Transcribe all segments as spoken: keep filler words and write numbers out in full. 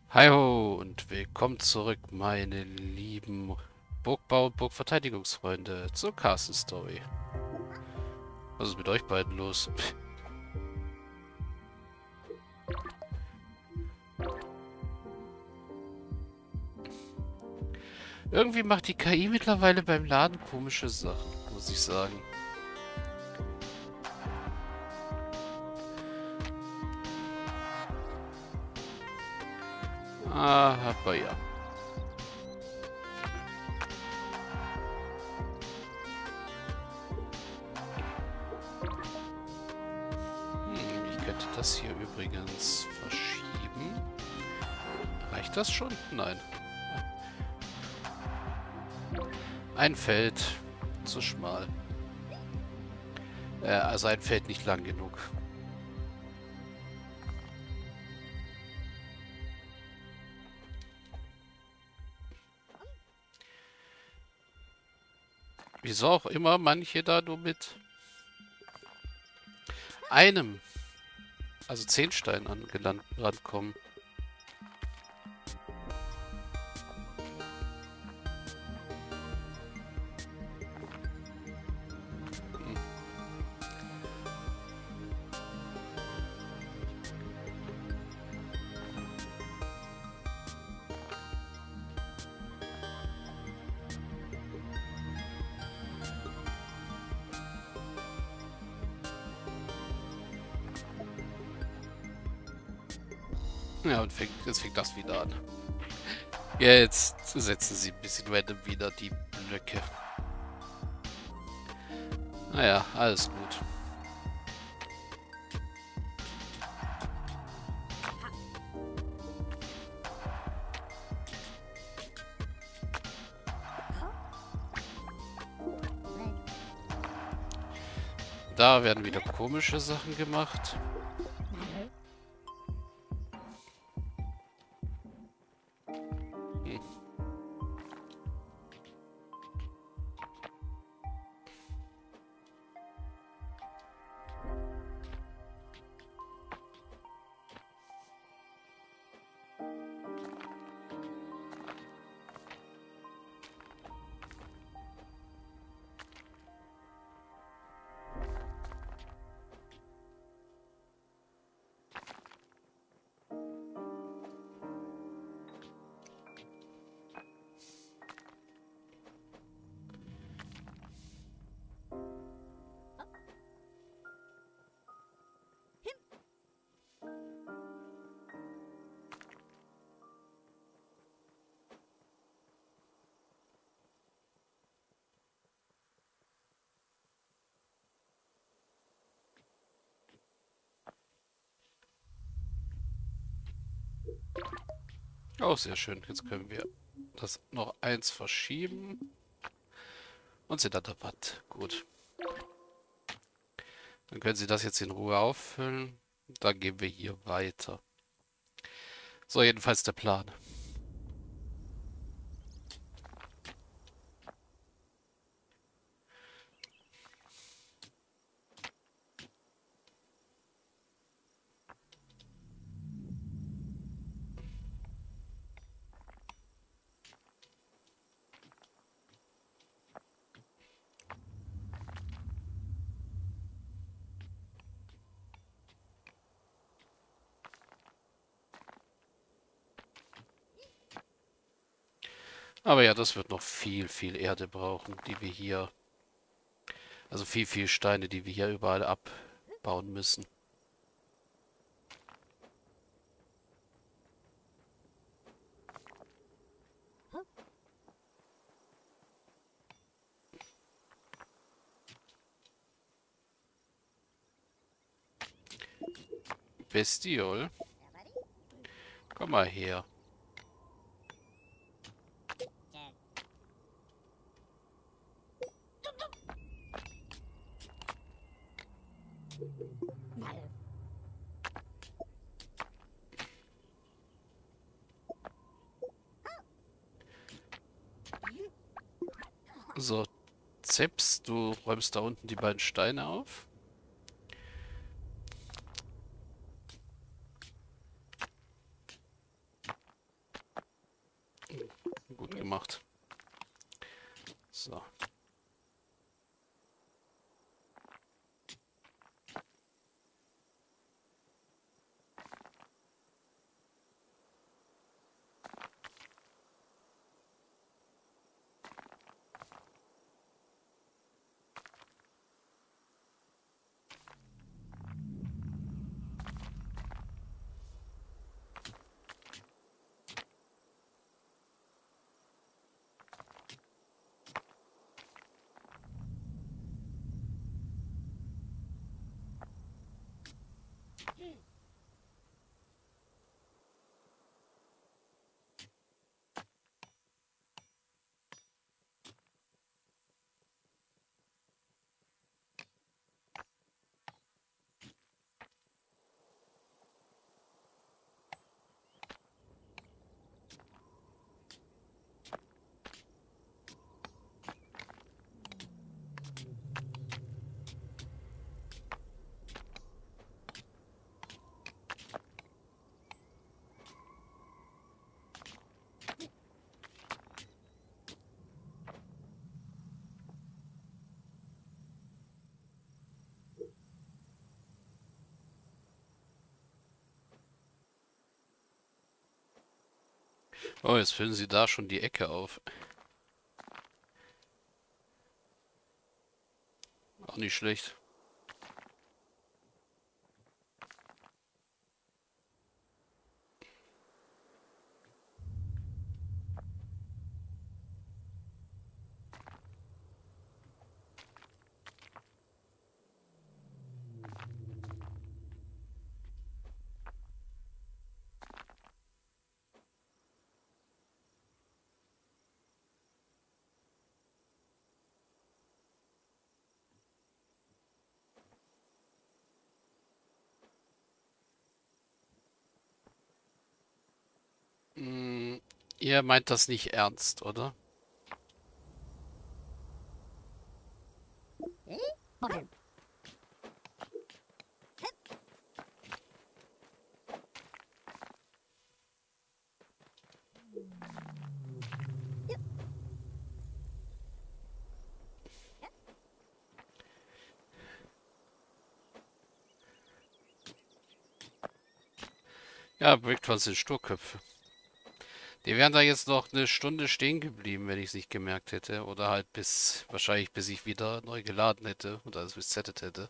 Hi ho und willkommen zurück, meine lieben Burgbau- und Burgverteidigungsfreunde zur Castle Story. Was ist mit euch beiden los? Irgendwie macht die K I mittlerweile beim Laden komische Sachen, muss ich sagen. Ah, aber ja. Hm, ich könnte das hier übrigens verschieben. Reicht das schon? Nein. Ein Feld. Zu schmal. Äh, also ein Feld nicht lang genug. Wieso auch immer manche da nur mit einem, also zehn Steinen angelangt rankommen. Hm. Ja, und fängt, jetzt fängt das wieder an. Ja, jetzt setzen sie ein bisschen random wieder die Blöcke. Naja, alles gut. Da werden wieder komische Sachen gemacht. Hm. Oh, sehr schön. Jetzt können wir das noch eins verschieben und sind an der Wand. Gut. Dann können Sie das jetzt in Ruhe auffüllen. Dann gehen wir hier weiter. So, jedenfalls der Plan. Aber ja, das wird noch viel, viel Erde brauchen, die wir hier, also viel, viel Steine, die wir hier überall abbauen müssen. Bestiol, komm mal her. So, Zeps, du räumst da unten die beiden Steine auf. gemacht. So. Oh, jetzt füllen sie da schon die Ecke auf. Auch nicht schlecht. Hm, ihr meint das nicht ernst, oder? Ja, Bricktons sind Sturköpfe. Die wären da jetzt noch eine Stunde stehen geblieben, wenn ich es nicht gemerkt hätte. Oder halt bis, wahrscheinlich bis ich wieder neu geladen hätte und alles resettet hätte.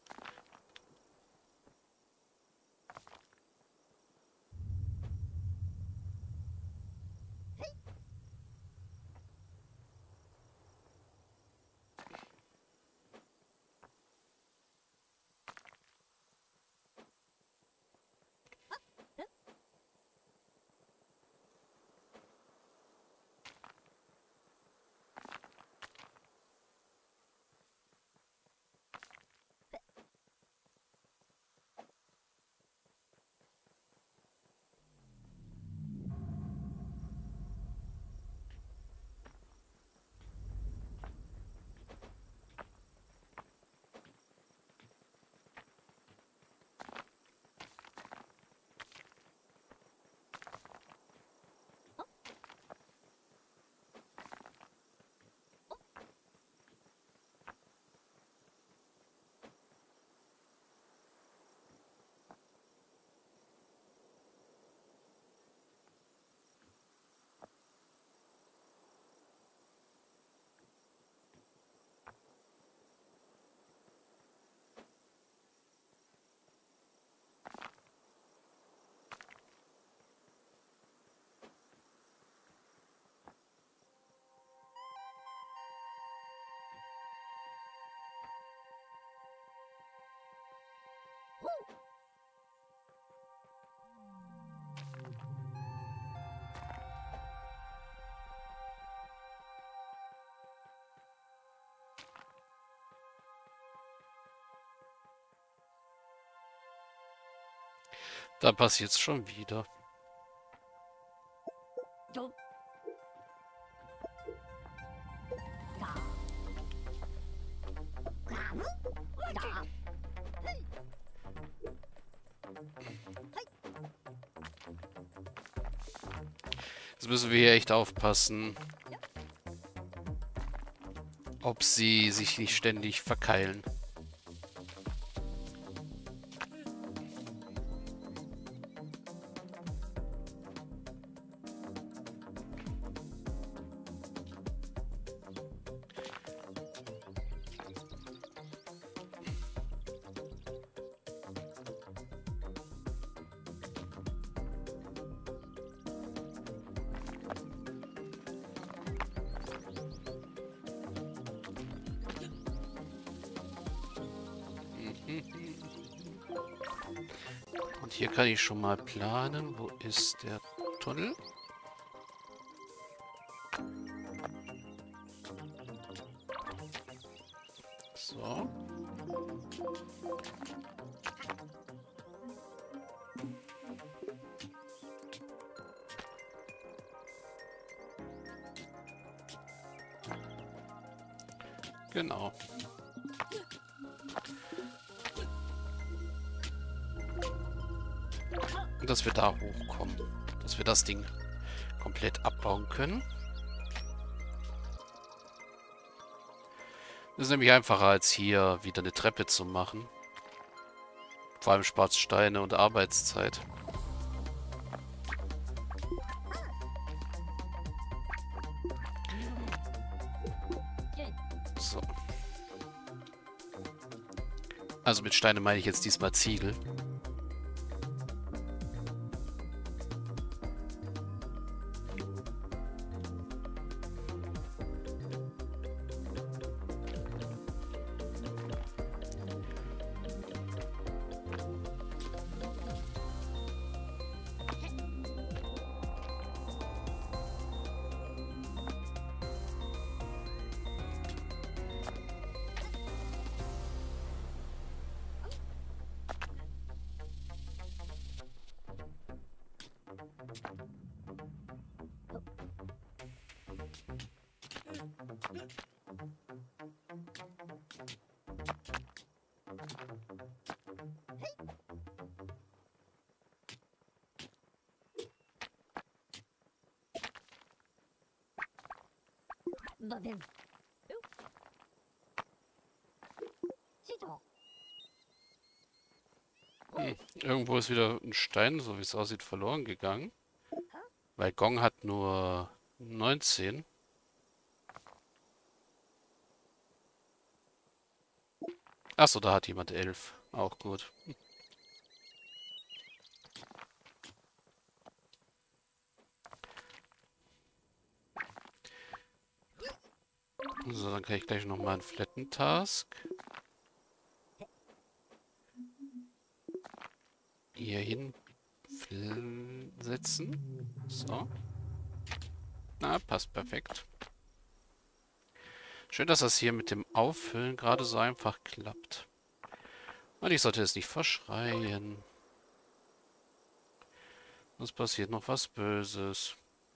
Da passiert es schon wieder. Jetzt müssen wir hier echt aufpassen, ob sie sich nicht ständig verkeilen. Und hier kann ich schon mal planen. Wo ist der Tunnel? So. Genau. Und dass wir da hochkommen. Dass wir das Ding komplett abbauen können. Das ist nämlich einfacher, als hier wieder eine Treppe zu machen. Vor allem spart es Steine und Arbeitszeit. So. Also mit Steine meine ich jetzt diesmal Ziegel. Hm. Irgendwo ist wieder ein Stein, so wie es aussieht, verloren gegangen. Weil Gong hat nur neunzehn. Achso, da hat jemand elf. Auch gut. So, dann kann ich gleich nochmal einen Flatten-Task. Hier hin setzen. So. Na, passt perfekt. Schön, dass das hier mit dem Auffüllen gerade so einfach klappt. Und ich sollte es nicht verschreien. Sonst passiert noch was Böses.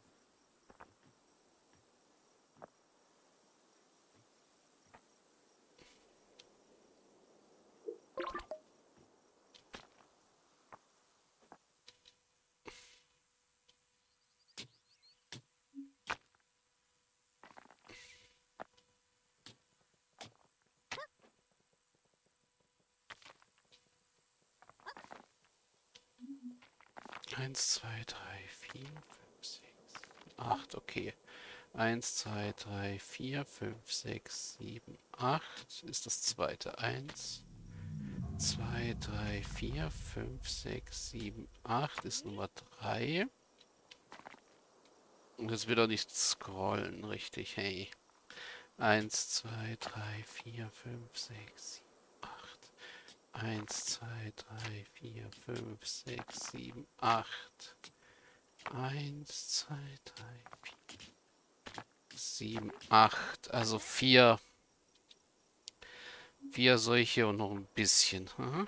Eins, zwei, drei, vier, fünf, sechs, acht, okay. Eins, zwei, drei, vier, fünf, sechs, sieben, acht ist das zweite. Eins, zwei, drei, vier, fünf, sechs, sieben, acht ist Nummer drei. Und jetzt will er nicht scrollen, richtig, hey. Eins, zwei, drei, vier, fünf, sechs, sieben, acht. Eins, zwei, drei, vier, fünf, sechs, sieben, acht. Eins, zwei, drei, vier, sieben, acht. Also vier. Vier solche und noch ein bisschen. Aha.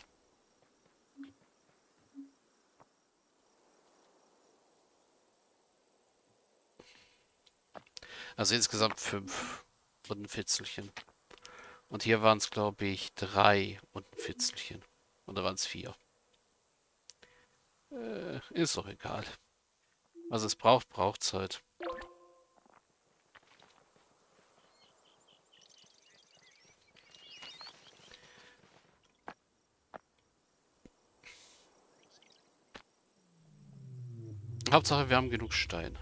Also insgesamt fünf und ein Fitzelchen. Und hier waren es, glaube ich, drei und ein Fitzelchen. Oder waren es vier? Äh, ist doch egal. Was es braucht, braucht es halt. Hauptsache, wir haben genug Stein.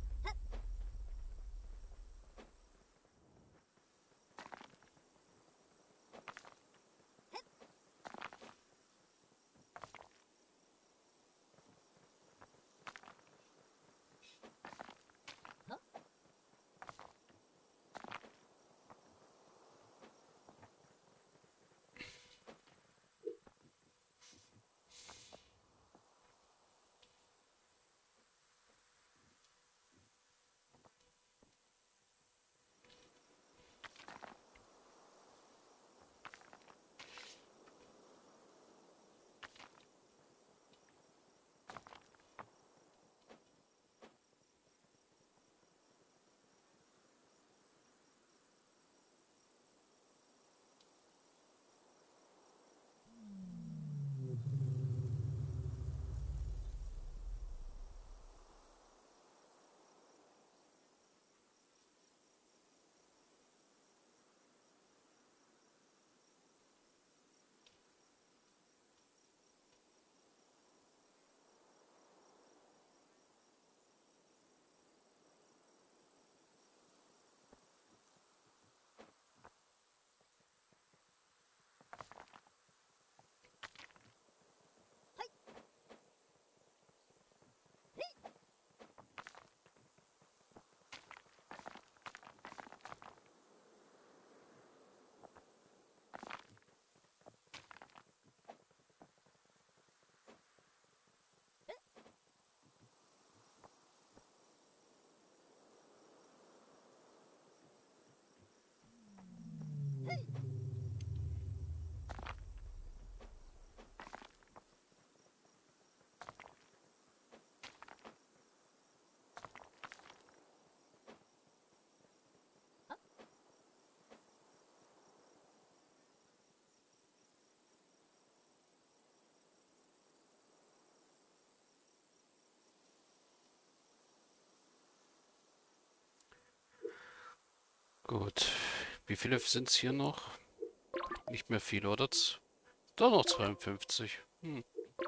Gut. Wie viele sind es hier noch? Nicht mehr viele, oder? Z- Doch noch zweiundfünfzig. Hm.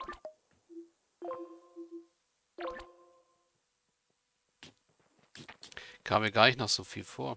Kam mir gar nicht noch so viel vor.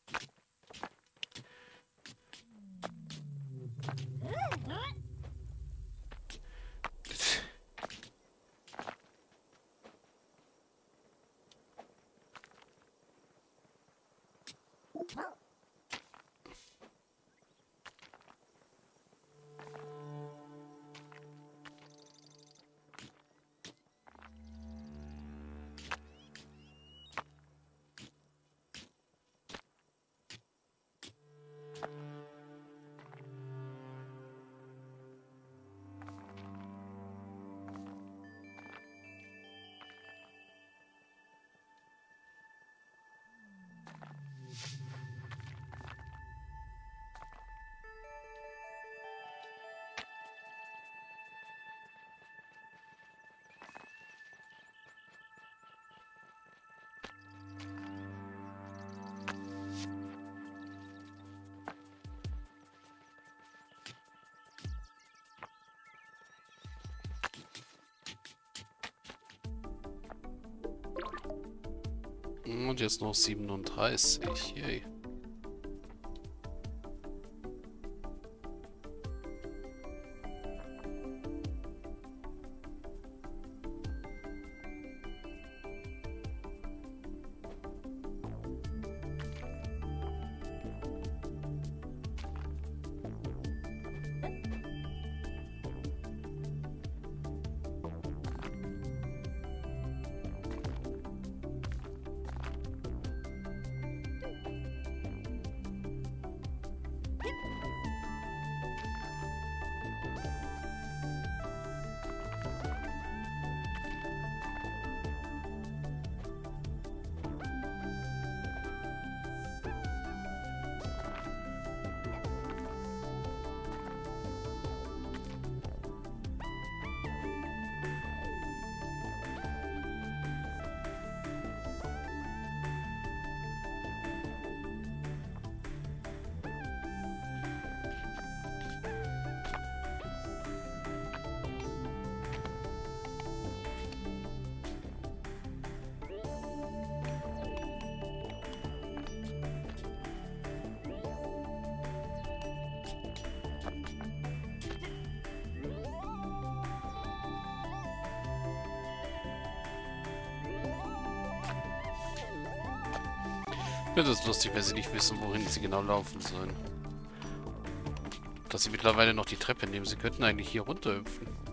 Und jetzt noch siebenunddreißig. Yay. Ich finde es lustig, wenn sie nicht wissen, wohin sie genau laufen sollen. Dass sie mittlerweile noch die Treppe nehmen. Sie könnten eigentlich hier runter hüpfen.